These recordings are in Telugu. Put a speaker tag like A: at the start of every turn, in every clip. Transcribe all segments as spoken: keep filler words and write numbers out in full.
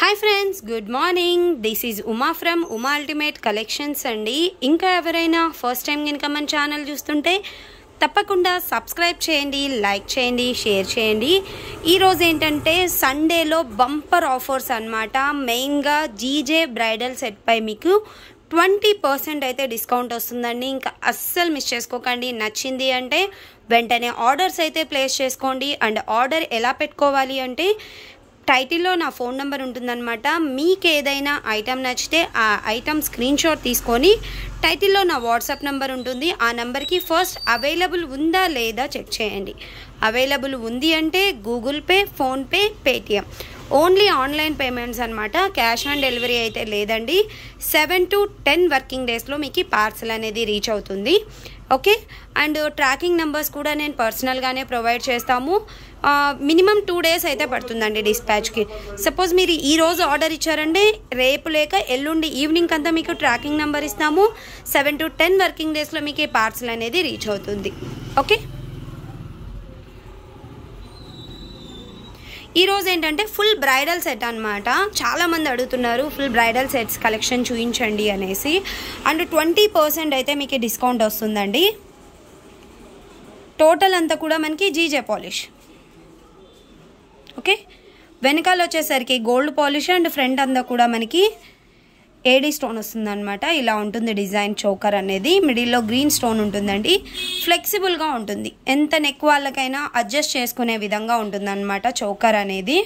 A: Hi friends, good morning. This is Uma from Uma ultimate collections అండి. ఇంకా ఎవరైనా ఫస్ట్ టైం కనుక మన ఛానల్ చూస్తుంటే తప్పకుండా సబ్స్క్రైబ్ చేయండి, లైక్ చేయండి, షేర్ చేయండి. ఈరోజు ఏంటంటే సండేలో బంపర్ ఆఫర్స్ అన్నమాట. మెయిన్గా జీజే బ్రైడల్ సెట్పై మీకు ట్వంటీ పర్సెంట్ అయితే డిస్కౌంట్ వస్తుందండి. ఇంకా అస్సలు మిస్ చేసుకోకండి. నచ్చింది అంటే వెంటనే ఆర్డర్స్ అయితే ప్లేస్ చేసుకోండి. అండ్ ఆర్డర్ ఎలా పెట్టుకోవాలి అంటే టైటిల్లో నా ఫోన్ నెంబర్ ఉంటుందన్నమాట. మీకు ఏదైనా ఐటెం నచ్చితే ఆ ఐటెం స్క్రీన్ షాట్ తీసుకొని టైటిల్లో నా వాట్సాప్ నెంబర్ ఉంటుంది. ఆ నెంబర్కి ఫస్ట్ అవైలబుల్ ఉందా లేదా చెక్ చేయండి. అవైలబుల్ ఉంది అంటే Google Pay, PhonePe, Paytm only online payments అనమాట. క్యాష్ ఆన్ డెలివరీ అయితే లేదండి. సెవెన్ టు టెన్ వర్కింగ్ డేస్లో మీకు పార్సల్ అనేది రీచ్ అవుతుంది. ఓకే, అండ్ ట్రాకింగ్ నెంబర్స్ కూడా నేను పర్సనల్గానే ప్రొవైడ్ చేస్తాము. మినిమం టూ డేస్ అయితే పడుతుందండి డిస్పాచ్కి. సపోజ్ మీరు ఈరోజు ఆర్డర్ ఇచ్చారంటే రేపు లేక ఎల్లుండి ఈవినింగ్ అంతా మీకు ట్రాకింగ్ నెంబర్ ఇస్తాము. సెవెన్ టు టెన్ వర్కింగ్ డేస్లో మీకు పార్సల్ అనేది రీచ్ అవుతుంది. ఓకే, ఈరోజు ఏంటంటే ఫుల్ బ్రైడల్ సెట్ అనమాట. చాలామంది అడుగుతున్నారు ఫుల్ బ్రైడల్ సెట్స్ కలెక్షన్ చూపించండి అనేసి. అండ్ ట్వంటీ పర్సెంట్ అయితే మీకు డిస్కౌంట్ వస్తుందండి. టోటల్ అంతా కూడా మనకి జీజే పాలిష్. ఓకే, వెనకాల వచ్చేసరికి గోల్డ్ పాలిష్ అండ్ ఫ్రంట్ అంతా కూడా మనకి ఏడీ స్టోన్ వస్తుంది అనమాట. ఇలా ఉంటుంది డిజైన్. చోకర్ అనేది మిడిల్లో గ్రీన్ స్టోన్ ఉంటుందండి. ఫ్లెక్సిబుల్గా ఉంటుంది, ఎంత నెక్ వాళ్ళకైనా అడ్జస్ట్ చేసుకునే విధంగా ఉంటుంది అనమాట చోకర్ అనేది.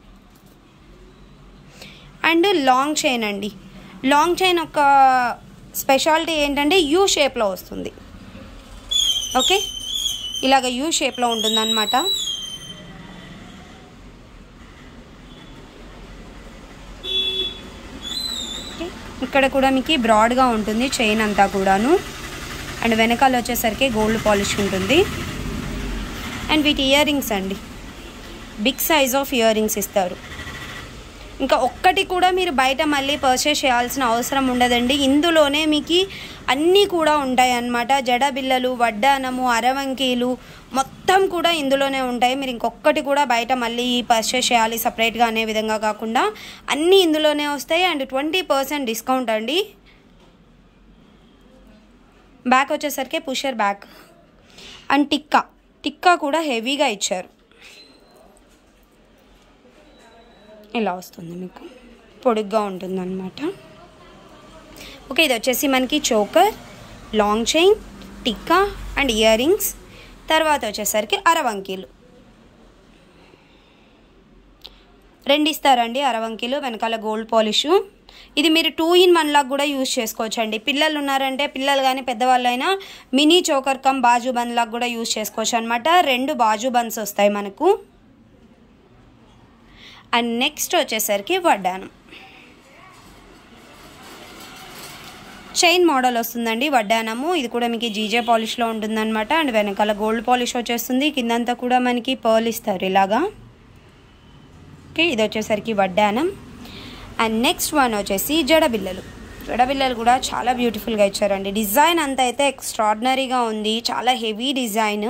A: అండ్ లాంగ్ చైన్ అండి. లాంగ్ చైన్ ఒక స్పెషాలిటీ ఏంటంటే యూ షేప్లో వస్తుంది. ఓకే, ఇలాగ యూ షేప్లో ఉంటుంది అనమాట. ఇక్కడ కూడా మీకు బ్రాడ్గా ఉంటుంది చైన్ అంతా కూడాను. అండ్ వెనకాల వచ్చేసరికి గోల్డ్ పాలిష్ ఉంటుంది. అండ్ వీటి ఇయర్ రింగ్స్ అండి, big size of earrings ఇస్తారు. ఇంకా ఒక్కటి కూడా మీరు బయట మళ్ళీ పర్చేస్ చేయాల్సిన అవసరం ఉండదండి. ఇందులోనే మీకు అన్నీ కూడా ఉంటాయి అన్నమాట. జడబిల్లలు, వడ్డానము, అరవంకీలు మొత్తం కూడా ఇందులోనే ఉంటాయి. మీరు ఇంకొకటి కూడా బయట మళ్ళీ పర్చేస్ చేయాలి సపరేట్గా అనే విధంగా కాకుండా అన్నీ ఇందులోనే వస్తాయి. అండ్ ట్వంటీ పర్సెంట్ డిస్కౌంట్ అండి. బ్యాక్ వచ్చేసరికి pusher back. And tikka tikka కూడా హెవీగా ఇచ్చారు. ఇలా వస్తుంది, మీకు పొడుగ్గా ఉంటుంది అన్నమాట. ఓకే, ఇది వచ్చేసి మనకి choker, long chain, tikka and earrings. తర్వాత వచ్చేసరికి అరవంకీలు రెండు ఇస్తారండి. అరవంకీలు వెనకాల గోల్డ్ పాలిష్. ఇది మీరు టూ ఇన్ వన్ లాగా కూడా యూజ్ చేసుకోవచ్చు అండి. పిల్లలు ఉన్నారంటే పిల్లలు కానీ పెద్దవాళ్ళైనా మినీ చోకర్ కమ్ బాజు బన్ లాగా కూడా యూజ్ చేసుకోవచ్చు అనమాట. రెండు బాజు బన్స్ వస్తాయి మనకు. అండ్ నెక్స్ట్ వచ్చేసరికి వడ్డానం. చైన్ మోడల్ వస్తుందండి వడ్డానము. ఇది కూడా మీకు జీజే పాలిష్లో ఉంటుందన్నమాట. అండ్ వెనకాల గోల్డ్ పాలిష్ వచ్చేస్తుంది. కిందంతా కూడా మనకి పర్ల్ ఇస్తారు ఇలాగా. ఓకే, ఇది వచ్చేసరికి వడ్డానం. అండ్ నెక్స్ట్ వన్ వచ్చేసి జడబిల్లలు. జడబిల్లలు కూడా చాలా బ్యూటిఫుల్గా ఇచ్చారండి. డిజైన్ అంతా అయితే ఎక్స్ట్రాడినరీగా ఉంది. చాలా హెవీ డిజైన్.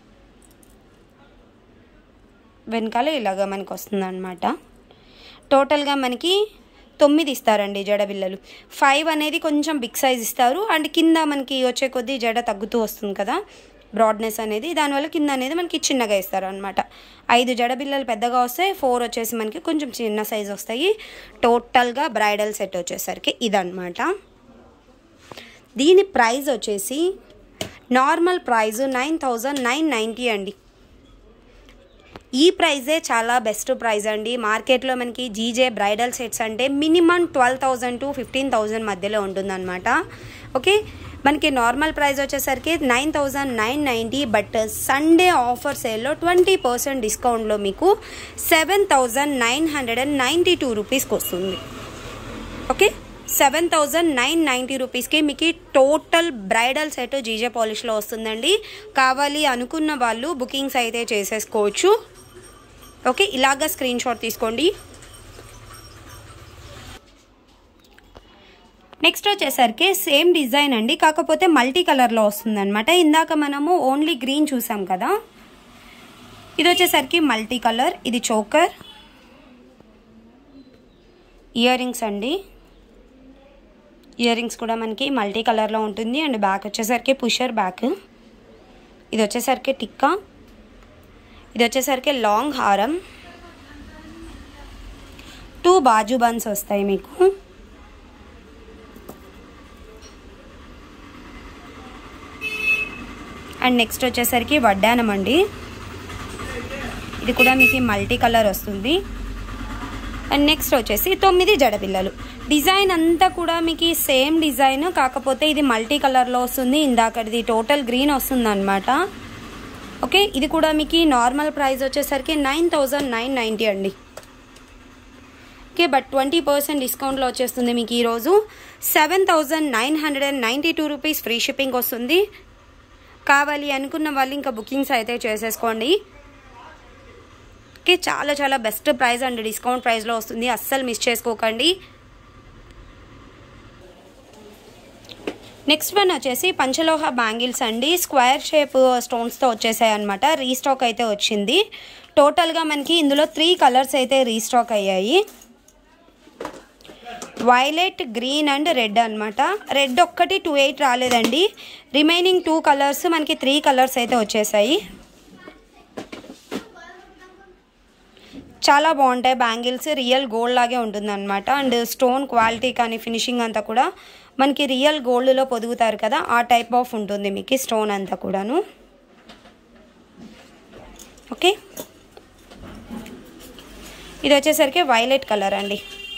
A: వెనకాల ఇలాగా మనకు వస్తుంది అనమాట. టోటల్గా మనకి తొమ్మిది ఇస్తారండి జడబిల్లలు. ఫైవ్ అనేది కొంచెం బిగ్ సైజ్ ఇస్తారు. అండ్ కింద మనకి వచ్చే కొద్దీ జడ తగ్గుతూ వస్తుంది కదా బ్రాడ్నెస్ అనేది, దానివల్ల కింద అనేది మనకి చిన్నగా ఇస్తారు అనమాట. ఐదు జడబిల్లలు పెద్దగా వస్తాయి, ఫోర్ వచ్చేసి మనకి కొంచెం చిన్న సైజ్ వస్తాయి. టోటల్గా బ్రైడల్ సెట్ వచ్చేసరికి ఇదన్నమాట. దీని ప్రైస్ వచ్చేసి normal price nine thousand nine ninety అండి. ఈ ప్రైజే చాలా బెస్ట్ ప్రైజ్ అండి. మార్కెట్లో మనకి జీజే బ్రైడల్ సెట్స్ అంటే minimum twelve thousand to fifteen thousand మధ్యలో ఉంటుందన్నమాట. ఓకే, మనకి నార్మల్ ప్రైస్ వచ్చేసరికి nine thousand nine ninety. But Sunday offer సేల్లో ట్వంటీ పర్సెంట్ డిస్కౌంట్లో మీకు seven thousand nine hundred and ninety two రూపీస్కి వస్తుంది. Okay, seven thousand nine ninety రూపీస్కి మీకు టోటల్ బ్రైడల్ సెట్ జీజే పాలిష్లో వస్తుందండి. కావాలి అనుకున్న వాళ్ళు బుకింగ్స్ అయితే చేసేసుకోవచ్చు. ఓకే, ఇలాగా స్క్రీన్ షాట్ తీసుకోండి. నెక్స్ట్ వచ్చేసరికి సేమ్ డిజైన్ అండి, కాకపోతే మల్టీ కలర్లో వస్తుంది అనమాట. ఇందాక మనము ఓన్లీ గ్రీన్ చూసాం కదా, ఇది వచ్చేసరికి మల్టీ కలర్. ఇది చోకర్, ఇయర్ రింగ్స్ అండి. ఇయర్ రింగ్స్ కూడా మనకి మల్టీ కలర్లో ఉంటుంది. అండ్ బ్యాక్ వచ్చేసరికి పుషర్ బ్యాక్. ఇది వచ్చేసరికి టిక్కా. ఇది వచ్చేసరికి లాంగ్ హారం. టూ బాజు బన్స్ వస్తాయి మీకు. అండ్ నెక్స్ట్ వచ్చేసరికి వడ్డానం అండి. ఇది కూడా మీకు మల్టీ కలర్ వస్తుంది. అండ్ నెక్స్ట్ వచ్చేసి తొమ్మిది జడపిల్లలు. డిజైన్ అంతా కూడా మీకు సేమ్ డిజైన్, కాకపోతే ఇది మల్టీ కలర్లో వస్తుంది. ఇందాకది టోటల్ గ్రీన్ వస్తుంది అనమాట. ఓకే, ఇది కూడా మీకు నార్మల్ ప్రైస్ వచ్చేసరికి నైన్ థౌజండ్ నైన్ నైంటీ అండి. ఓకే, బట్ ట్వంటీ పర్సెంట్ డిస్కౌంట్లో వచ్చేస్తుంది మీకు ఈరోజు seven thousand nine hundred and ninety two rupees free shipping వస్తుంది. కావాలి అనుకున్న వాళ్ళు ఇంకా బుకింగ్స్ అయితే చేసేసుకోండి. ఓకే, చాలా చాలా బెస్ట్ ప్రైస్ అండ్ డిస్కౌంట్ ప్రైస్లో వస్తుంది, అస్సలు మిస్ చేసుకోకండి. నెక్స్ట్ వన్ వచ్చేసి పంచలోహ బ్యాంగిల్స్ అండి. స్క్వేర్ షేప్ స్టోన్స్తో వచ్చేసాయి అనమాట. రీస్టాక్ అయితే వచ్చింది. టోటల్గా మనకి ఇందులో త్రీ కలర్స్ అయితే రీస్టాక్ అయ్యాయి. వైలెట్, గ్రీన్ అండ్ రెడ్ అనమాట. రెడ్ ఒక్కటి టూ ఎయిట్ రాలేదండి. రిమైనింగ్ టూ కలర్స్ మనకి త్రీ కలర్స్ అయితే వచ్చేసాయి. చాలా బాగుంటాయి బ్యాంగిల్స్. రియల్ గోల్డ్ లాగే ఉంటుంది అనమాట. అండ్ స్టోన్ క్వాలిటీ కానీ ఫినిషింగ్ అంతా కూడా మనకి రియల్ గోల్డ్లో పొదుగుతారు కదా, ఆ టైప్ ఆఫ్ ఉంటుంది మీకు స్టోన్ అంతా కూడాను. ఓకే, ఇది వచ్చేసరికి వైలెట్ కలర్ అండి.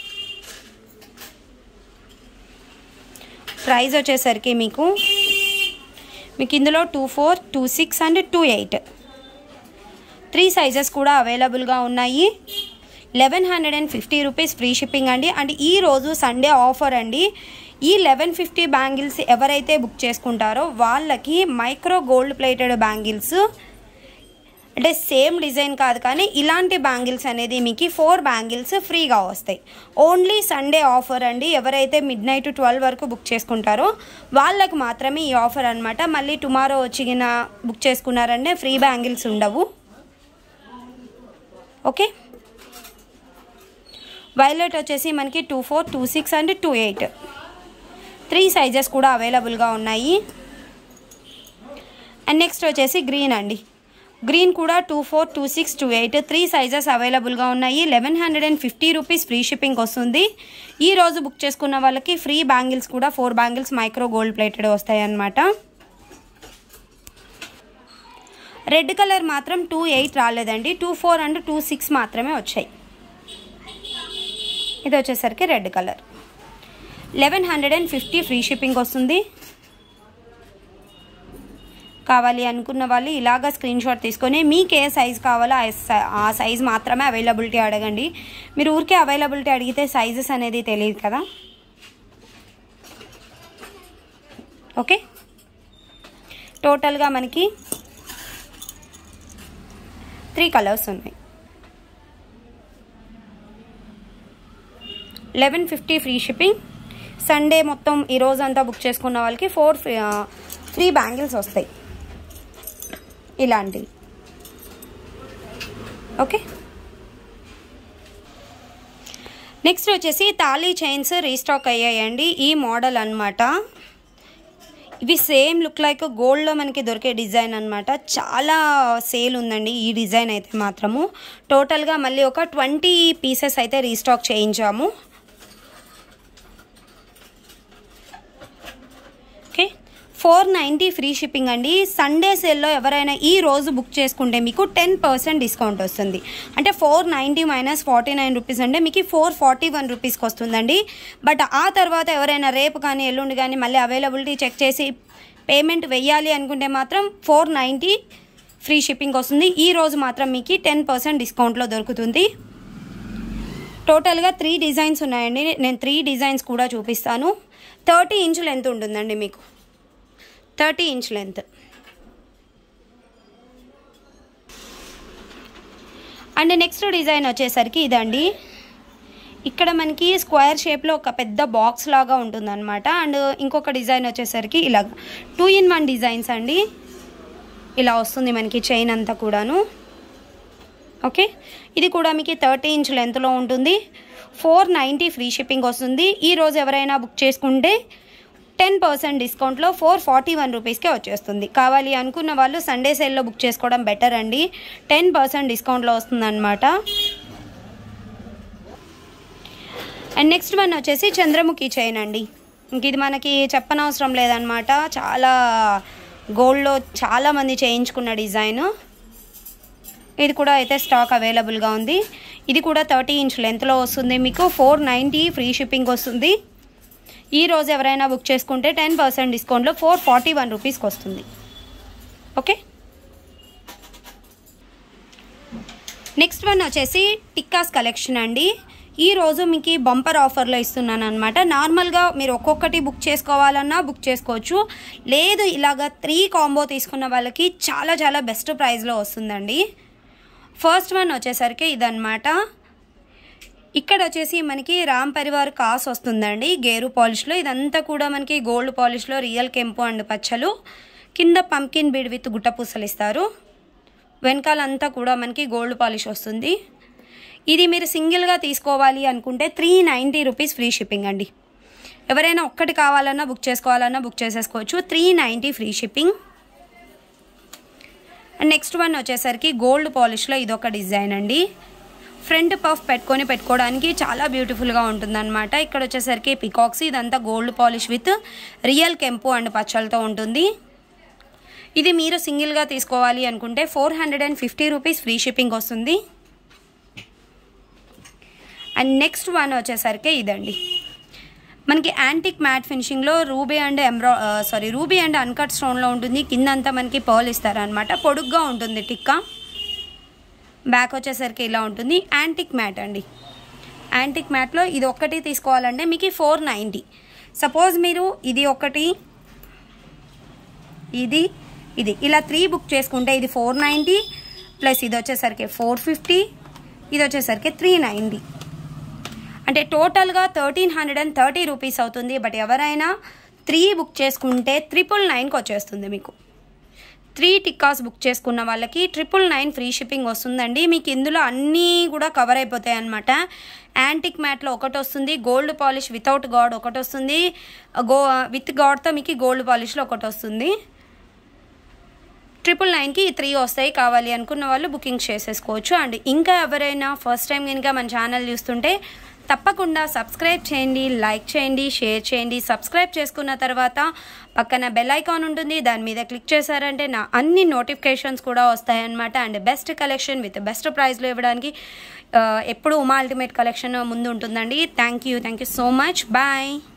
A: ప్రైస్ వచ్చేసరికి మీకు మీకు ఇందులో two four two six and two eight three sizes కూడా అవైలబుల్గా ఉన్నాయి. Eleven hundred and fifty rupees free shipping అండి. అండ్ ఈరోజు సండే ఆఫర్ అండి. ఈ లెవెన్ ఫిఫ్టీ బ్యాంగిల్స్ ఎవరైతే బుక్ చేసుకుంటారో వాళ్ళకి మైక్రో గోల్డ్ ప్లేటెడ్ బ్యాంగిల్స్, అంటే సేమ్ డిజైన్ కాదు కానీ ఇలాంటి బ్యాంగిల్స్ అనేది మీకు ఫోర్ బ్యాంగిల్స్ ఫ్రీగా వస్తాయి. ఓన్లీ సండే ఆఫర్ అండి. ఎవరైతే మిడ్ నైట్ ట్వెల్వ్ వరకు బుక్ చేసుకుంటారో వాళ్ళకి మాత్రమే ఈ ఆఫర్ అనమాట. మళ్ళీ టుమారో వచ్చిన బుక్ చేసుకున్నారంటే ఫ్రీ బ్యాంగిల్స్ ఉండవు. ఓకే, వైలెట్ వచ్చేసి మనకి two four two six and two eight three sizes కూడా అవైలబుల్గా ఉన్నాయి. అండ్ నెక్స్ట్ వచ్చేసి గ్రీన్ అండి. గ్రీన్ కూడా two four two six two eight three sizes అవైలబుల్గా ఉన్నాయి. Eleven hundred and fifty rupees free shipping వస్తుంది. ఈరోజు బుక్ చేసుకున్న వాళ్ళకి ఫ్రీ బ్యాంగిల్స్ కూడా four bangles micro gold plated వస్తాయి అన్నమాట. రెడ్ కలర్ మాత్రం టూ ఎయిట్ రాలేదండి. Two four and two six మాత్రమే వచ్చాయి. ఇది వచ్చేసరికి red colour. Eleven hundred and fifty free shipping వస్తుంది. కావాలి అనుకున్న వాళ్ళు ఇలాగా స్క్రీన్ షాట్ తీసుకొని మీకు ఏ సైజ్ కావాలో ఆ సైజ్ మాత్రమే అవైలబిలిటీ అడగండి. మీరు ఊరికే అవైలబిలిటీ అడిగితే సైజెస్ అనేది తెలియదు కదా. ఓకే, టోటల్గా మనకి త్రీ కలర్స్ ఉన్నాయి. Eleven fifty free shipping. Sunday మొత్తం ఈరోజు అంతా బుక్ చేసుకున్న వాళ్ళకి ఫోర్ ఫ్రీ బ్యాంగిల్స్ వస్తాయి ఇలాంటివి. ఓకే, నెక్స్ట్ వచ్చేసి తాళీ చైన్స్ రీస్టాక్ అయ్యాయండి. ఈ మోడల్ అనమాట. ఇవి సేమ్ లుక్ లైక్ గోల్డ్లో మనకి దొరికే డిజైన్ అనమాట. చాలా సేల్ ఉందండి ఈ డిజైన్ అయితే మాత్రము. టోటల్గా మళ్ళీ ఒక ట్వంటీ పీసెస్ అయితే రీస్టాక్ చేయించాము. Okay, four ninety free shipping అండి. సండే సేల్లో ఎవరైనా ఈ రోజు బుక్ చేసుకుంటే మీకు టెన్ పర్సెంట్ డిస్కౌంట్ వస్తుంది. అంటే four ninety minus forty nine rupees అంటే మీకు ఫోర్ ఫార్టీ వన్ రూపీస్కి వస్తుందండి. బట్ ఆ తర్వాత ఎవరైనా రేపు కానీ ఎల్లుండి కానీ మళ్ళీ అవైలబిలిటీ చెక్ చేసి పేమెంట్ వెయ్యాలి అనుకుంటే మాత్రం ఫోర్ నైంటీ ఫ్రీ షిప్పింగ్ వస్తుంది. ఈ రోజు మాత్రం మీకు టెన్ పర్సెంట్ డిస్కౌంట్లో దొరుకుతుంది. టోటల్గా త్రీ డిజైన్స్ ఉన్నాయండి. నేను త్రీ డిజైన్స్ కూడా చూపిస్తాను. థర్టీ ఇంచ్ లెంత్ ఉంటుందండి మీకు. Thirty inch length. And next design వచ్చేసరికి ఇదండి. ఇక్కడ మనకి స్క్వేర్ షేప్లో ఒక పెద్ద బాక్స్ లాగా ఉంటుందన్నమాట. అండ్ ఇంకొక డిజైన్ వచ్చేసరికి ఇలాగ టూ ఇన్ వన్ డిజైన్స్ అండి. ఇలా వస్తుంది మనకి చైన్ అంతా కూడాను. ఓకే, ఇది కూడా మీకు థర్టీ ఇంచ్ లెంత్లో ఉంటుంది. ఫోర్ నైంటీ ఫ్రీ షిప్పింగ్ వస్తుంది. ఈరోజు ఎవరైనా బుక్ చేసుకుంటే టెన్ పర్సెంట్ డిస్కౌంట్లో ఫోర్ ఫార్టీ వన్ రూపీస్కే వచ్చేస్తుంది. కావాలి అనుకున్న వాళ్ళు సండే సేల్లో బుక్ చేసుకోవడం బెటర్ అండి. టెన్ పర్సెంట్ డిస్కౌంట్లో వస్తుంది అనమాట. అండ్ నెక్స్ట్ వన్ వచ్చేసి చంద్రముఖి చైన్ అండి. ఇంక ఇది మనకి చెప్పనవసరం లేదనమాట. చాలా గోల్డ్లో చాలామంది చేయించుకున్న డిజైన్. ఇది కూడా అయితే స్టాక్ అవైలబుల్గా ఉంది. ఇది కూడా థర్టీ ఇంచ్ లెంత్లో వస్తుంది. మీకు ఫోర్ నైంటీ ఫ్రీ షిప్పింగ్ వస్తుంది. ఈరోజు ఎవరైనా బుక్ చేసుకుంటే టెన్ పర్సెంట్ డిస్కౌంట్లో ఫోర్ ఫార్టీ వన్ రూపీస్కి వస్తుంది. ఓకే, నెక్స్ట్ వన్ వచ్చేసి టిక్కాస్ కలెక్షన్ అండి. ఈరోజు మీకు బంపర్ ఆఫర్లో ఇస్తున్నాను అనమాట. నార్మల్గా మీరు ఒక్కొక్కటి బుక్ చేసుకోవాలన్నా బుక్ చేసుకోవచ్చు. లేదు ఇలాగ త్రీ కాంబో తీసుకున్న వాళ్ళకి చాలా చాలా బెస్ట్ ప్రైస్లో వస్తుందండి. ఫస్ట్ వన్ వచ్చేసరికి ఇదన్నమాట. ఇక్కడ వచ్చేసి మనకి రామ్ పరివార్ కాస్ వస్తుందండి గేరు పాలిష్లో. ఇదంతా కూడా మనకి గోల్డ్ పాలిష్లో రియల్ కెంపు అండ్ పచ్చలు. కింద పంకిన్ బీడ్ విత్ గుట్ట పూసలు ఇస్తారు. వెనకాలంతా కూడా మనకి గోల్డ్ పాలిష్ వస్తుంది. ఇది మీరు సింగిల్గా తీసుకోవాలి అనుకుంటే three ninety rupees free shipping అండి. ఎవరైనా ఒక్కటి కావాలన్నా బుక్ చేసుకోవాలన్నా బుక్ చేసేసుకోవచ్చు. Three ninety free shipping. And next one వచ్చేసరికి గోల్డ్ పాలిష్లో ఇదొక డిజైన్ అండి. ఫ్రంట్ పఫ్ పెట్టుకొని పెట్టుకోవడానికి చాలా బ్యూటిఫుల్గా ఉంటుందన్నమాట. ఇక్కడ వచ్చేసరికి పికాక్స్, ఇదంతా గోల్డ్ పాలిష్ విత్ రియల్ కెంపు అండ్ పచ్చలతో ఉంటుంది. ఇది మీరు సింగిల్గా తీసుకోవాలి అనుకుంటే four hundred and fifty rupees free shipping వస్తుంది. అండ్ నెక్స్ట్ వన్ వచ్చేసరికి ఇదండి. మనకి యాంటిక్ మ్యాట్ ఫినిషింగ్లో రూబీ అండ్ ఎంబ్రా సారీ రూబీ అండ్ అన్కట్ స్టోన్లో ఉంటుంది. కిందంతా మనకి పర్ల్ ఇస్తారనమాట. పొడుగ్గా ఉంటుంది టిక్కా. బ్యాక్ వచ్చేసరికి ఇలా ఉంటుంది. యాంటిక్ మ్యాట్ అండి. యాంటిక్ మ్యాట్లో ఇది ఒక్కటి తీసుకోవాలంటే మీకు ఫోర్ నైంటీ. సపోజ్ మీరు ఇది ఒకటి, ఇది ఇది ఇలా త్రీ బుక్ చేసుకుంటే ఇది ఫోర్ నైంటీ ప్లస్ ఇది వచ్చేసరికి ఫోర్ ఫిఫ్టీ, ఇది వచ్చేసరికి త్రీ నైంటీ. అంటే టోటల్గా thirteen hundred and thirty rupees అవుతుంది. బట్ ఎవరైనా త్రీ బుక్ చేసుకుంటే ట్రిపుల్ నైన్కి వచ్చేస్తుంది. మీకు త్రీ టిక్కాస్ బుక్ చేసుకున్న వాళ్ళకి ట్రిపుల్ నైన్ ఫ్రీ షిప్పింగ్ వస్తుందండి. మీకు ఇందులో అన్నీ కూడా కవర్ అయిపోతాయి అన్నమాట. యాంటిక్ మ్యాట్లో ఒకటి వస్తుంది, గోల్డ్ పాలిష్ వితౌట్ గాడ్ ఒకటి వస్తుంది, గో విత్ గాడ్తో మీకు గోల్డ్ పాలిష్లో ఒకటి వస్తుంది. ట్రిపుల్ నైన్కి ఈ త్రీ వస్తాయి. కావాలి అనుకున్న వాళ్ళు బుకింగ్ చేసేసుకోవచ్చు. అండ్ ఇంకా ఎవరైనా ఫస్ట్ టైం కనుక మన ఛానల్ చూస్తుంటే తప్పకుండా సబ్స్క్రైబ్ చేయండి, లైక్ చేయండి, షేర్ చేయండి. సబ్స్క్రైబ్ చేసుకున్న తర్వాత పక్కన బెల్ ఐకాన్ ఉంటుంది. దాని మీద క్లిక్ చేశారంటే నా అన్ని నోటిఫికేషన్స్ కూడా వస్తాయన్నమాట. And best collection with best ప్రైస్లో ఇవ్వడానికి ఎప్పుడు ఉమా అల్టిమేట్ కలెక్షన్ ముందు ఉంటుందండి. Thank you thank you so much. Bye.